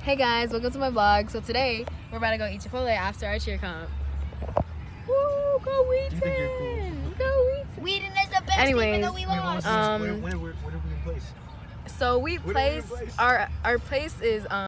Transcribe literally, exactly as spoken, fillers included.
Hey guys, welcome to my vlog. So today we're about to go eat Chipotle after our cheer comp. Woo, go Wheaton! Cool? Go Wheaton! Wheaton is the best. Anyways, even though we lost. um, when, when, when, when are we in place? So we When place are we in place? our our place is um.